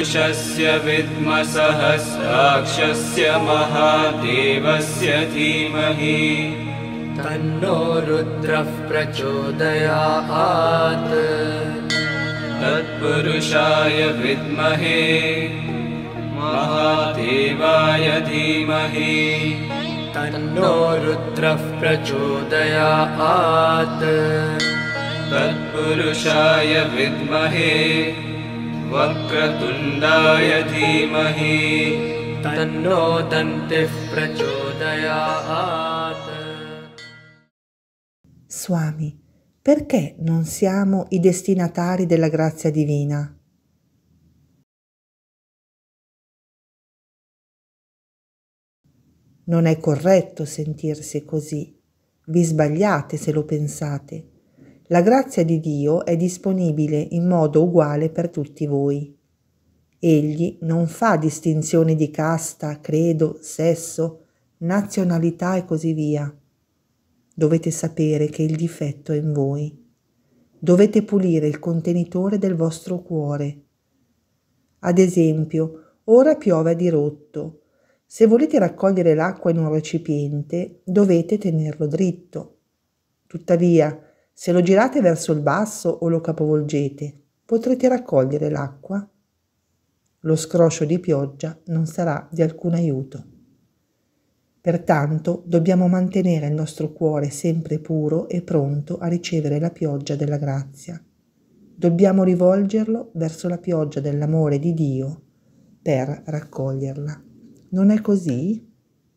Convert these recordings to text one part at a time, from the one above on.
तत्पुरुषस्य विद्मसहस्राक्षस्य महादेवस्य धीमहि तन्नो रुद्रः प्रचोदयात्। तत्पुरुषाय विद्महे महादेवाय धीमहि तन्नो रुद्रः प्रचोदयात्। तत्पुरुषाय विद्महे वक्रतुण्डाय धीमहि तन्नो दन्तिः प्रचोदयात्। Swami, perché non siamo i destinatari della grazia divina? Non è corretto sentirsi così. Vi sbagliate se lo pensate. La grazia di Dio è disponibile in modo uguale per tutti voi. Egli non fa distinzioni di casta, credo, sesso, nazionalità e così via. Dovete sapere che il difetto è in voi. Dovete pulire il contenitore del vostro cuore. Ad esempio, ora piove a dirotto. Se volete raccogliere l'acqua in un recipiente, dovete tenerlo dritto. Tuttavia, se lo girate verso il basso o lo capovolgete, potrete raccogliere l'acqua. Lo scroscio di pioggia non sarà di alcun aiuto. Pertanto dobbiamo mantenere il nostro cuore sempre puro e pronto a ricevere la pioggia della grazia. Dobbiamo rivolgerlo verso la pioggia dell'amore di Dio per raccoglierla. Non è così?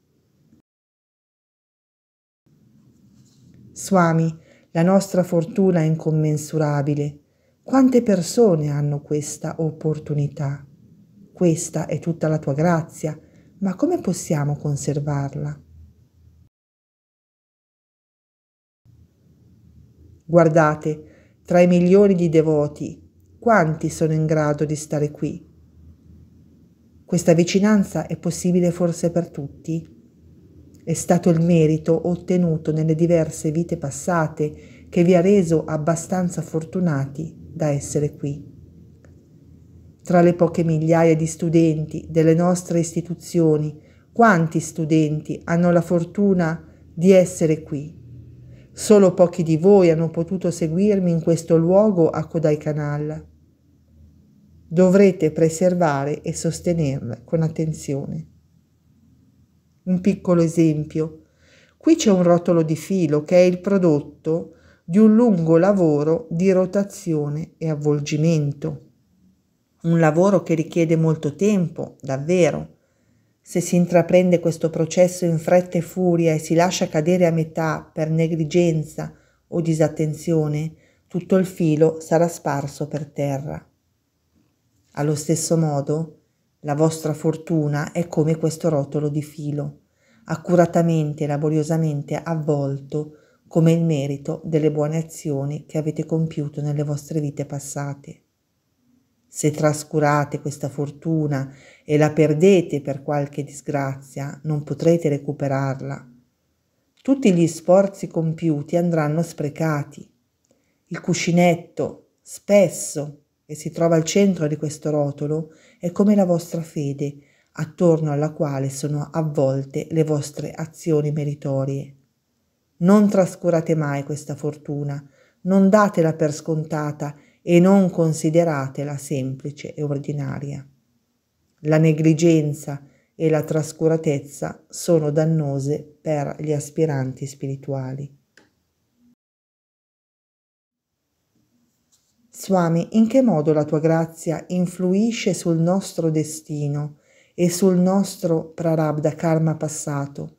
Swami, la nostra fortuna è incommensurabile. Quante persone hanno questa opportunità? Questa è tutta la tua grazia. Ma come possiamo conservarla? Guardate, tra i milioni di devoti, quanti sono in grado di stare qui? Questa vicinanza è possibile forse per tutti? È stato il merito ottenuto nelle diverse vite passate che vi ha reso abbastanza fortunati da essere qui. Tra le poche migliaia di studenti delle nostre istituzioni, quanti studenti hanno la fortuna di essere qui? Solo pochi di voi hanno potuto seguirmi in questo luogo a Kodaikanal. Dovrete preservare e sostenerla con attenzione. Un piccolo esempio. Qui c'è un rotolo di filo che è il prodotto di un lungo lavoro di rotazione e avvolgimento. Un lavoro che richiede molto tempo, davvero. Se si intraprende questo processo in fretta e furia e si lascia cadere a metà per negligenza o disattenzione, tutto il filo sarà sparso per terra. Allo stesso modo, la vostra fortuna è come questo rotolo di filo, accuratamente e laboriosamente avvolto come il merito delle buone azioni che avete compiuto nelle vostre vite passate. Se trascurate questa fortuna e la perdete per qualche disgrazia, non potrete recuperarla. Tutti gli sforzi compiuti andranno sprecati. Il cuscinetto, spesso, che si trova al centro di questo rotolo, è come la vostra fede, attorno alla quale sono avvolte le vostre azioni meritorie. Non trascurate mai questa fortuna, non datela per scontata e non consideratela semplice e ordinaria. La negligenza e la trascuratezza sono dannose per gli aspiranti spirituali. Swami, in che modo la tua grazia influisce sul nostro destino e sul nostro prarabdha karma passato?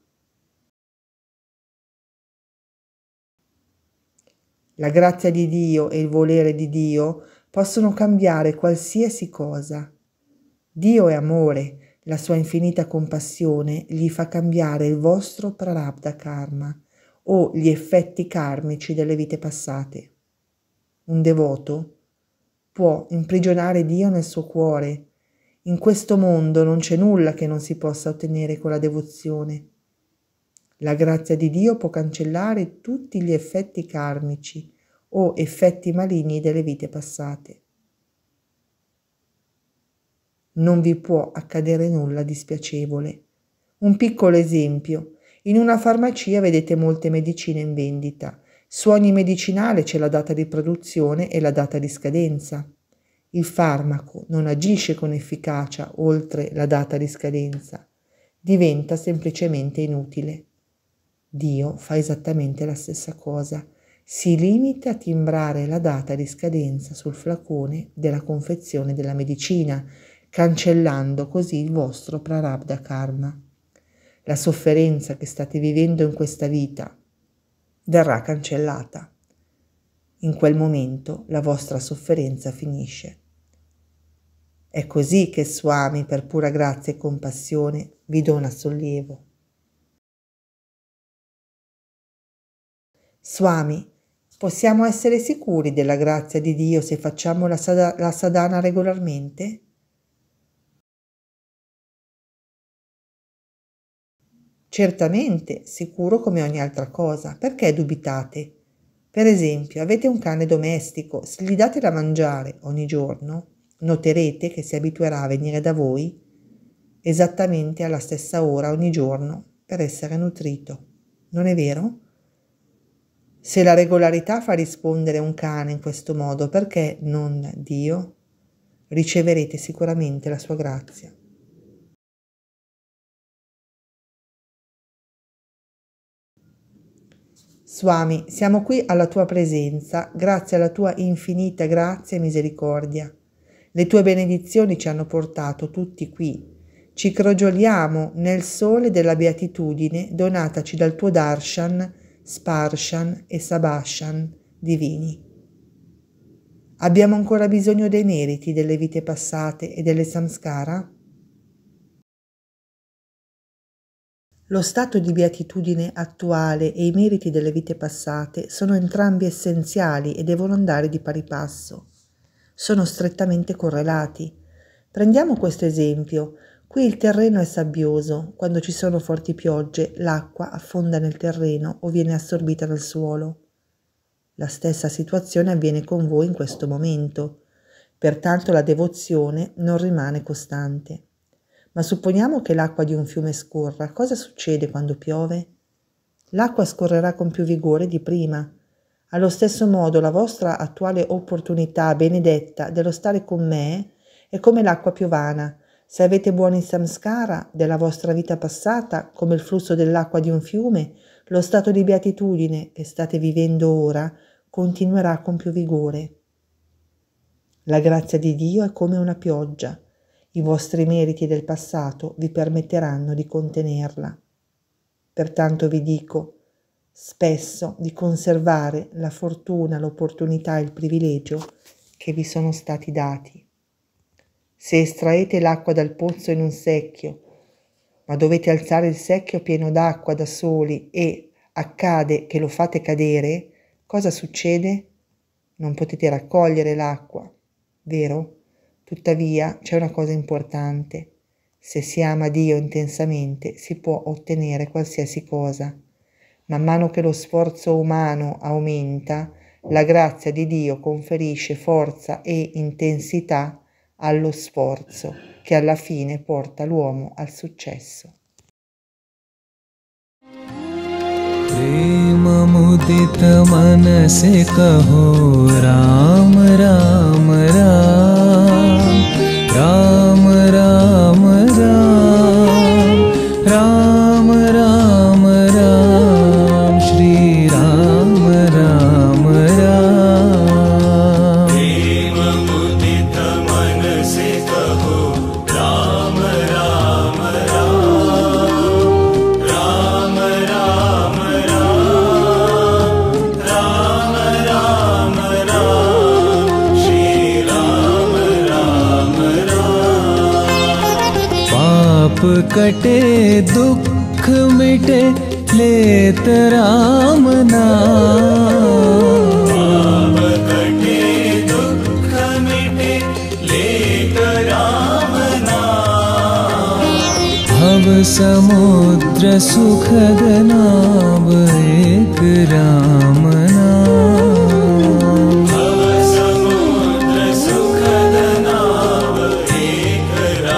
La grazia di Dio e il volere di Dio possono cambiare qualsiasi cosa. Dio è amore, la sua infinita compassione gli fa cambiare il vostro prarabdha karma o gli effetti karmici delle vite passate. Un devoto può imprigionare Dio nel suo cuore. In questo mondo non c'è nulla che non si possa ottenere con la devozione. La grazia di Dio può cancellare tutti gli effetti karmici o effetti maligni delle vite passate. non vi può accadere nulla di spiacevole. Un piccolo esempio. In una farmacia vedete molte medicine in vendita. Su ogni medicinale c'è la data di produzione e la data di scadenza. Il farmaco non agisce con efficacia oltre la data di scadenza. Diventa semplicemente inutile. Dio fa esattamente la stessa cosa. Si limita a timbrare la data di scadenza sul flacone della confezione della medicina, cancellando così il vostro prarabdha karma. La sofferenza che state vivendo in questa vita verrà cancellata. In quel momento la vostra sofferenza finisce. È così che Swami, per pura grazia e compassione, vi dona sollievo. Swami, possiamo essere sicuri della grazia di Dio se facciamo la sadhana regolarmente? Certamente, sicuro come ogni altra cosa. Perché dubitate? Per esempio, avete un cane domestico, se gli date da mangiare ogni giorno, noterete che si abituerà a venire da voi esattamente alla stessa ora ogni giorno per essere nutrito. Non è vero? Se la regolarità fa rispondere un cane in questo modo, perché non Dio? Riceverete sicuramente la sua grazia. Swami, siamo qui alla tua presenza, grazie alla tua infinita grazia e misericordia. Le tue benedizioni ci hanno portato tutti qui. Ci crogioliamo nel sole della beatitudine donataci dal tuo darshan, sparshan e sabashan divini. Abbiamo ancora bisogno dei meriti delle vite passate e delle samskara? Lo stato di beatitudine attuale e i meriti delle vite passate sono entrambi essenziali e devono andare di pari passo. Sono strettamente correlati. Prendiamo questo esempio. Qui il terreno è sabbioso. Quando ci sono forti piogge, l'acqua affonda nel terreno o viene assorbita dal suolo. La stessa situazione avviene con voi in questo momento. Pertanto la devozione non rimane costante. Ma supponiamo che l'acqua di un fiume scorra, cosa succede quando piove? L'acqua scorrerà con più vigore di prima. Allo stesso modo la vostra attuale opportunità benedetta dello stare con me è come l'acqua piovana. Se avete buoni samskara della vostra vita passata, come il flusso dell'acqua di un fiume, lo stato di beatitudine che state vivendo ora continuerà con più vigore. La grazia di Dio è come una pioggia. I vostri meriti del passato vi permetteranno di contenerla. Pertanto vi dico spesso di conservare la fortuna, l'opportunità e il privilegio che vi sono stati dati. Se estraete l'acqua dal pozzo in un secchio, ma dovete alzare il secchio pieno d'acqua da soli e accade che lo fate cadere, cosa succede? Non potete raccogliere l'acqua, vero? Tuttavia c'è una cosa importante. Se si ama Dio intensamente si può ottenere qualsiasi cosa. Man mano che lo sforzo umano aumenta, la grazia di Dio conferisce forza e intensità allo sforzo che alla fine porta l'uomo al successo. प्रेम मुदित मन से कहो राम राम राम राम राम राम राम राम राम श्री राम राम राम प्रेम मुदित मन से कहो राम राम राम राम राम राम राम श्री राम राम पाप कटे दुख मिटे लेत राम नाम कटे दुख मिटे लेत राम नाम भव समुद्र सुखद नाव एक राम नाम भव समुद्र सुखद नाव एक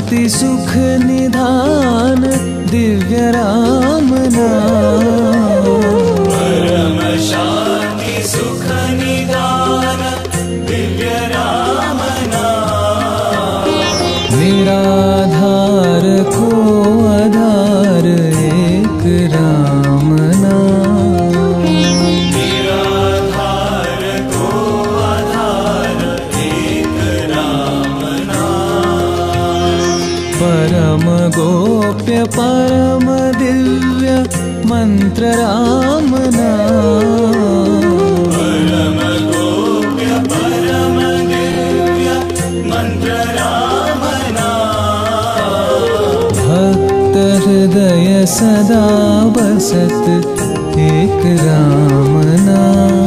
शांति सुख निधान दिव्य राम नाम। परम शांति सुख निदान दिव्य राम नाम। निराधार को आधार एक राम नाम। निराधार को आधार एक राम नाम। परम गोप्य परम दिव्य मंत्र राम नाम। परम गोप्य परम दिव्य मंत्र राम नाम। भक्त हृदय सदा बसत एक राम नाम।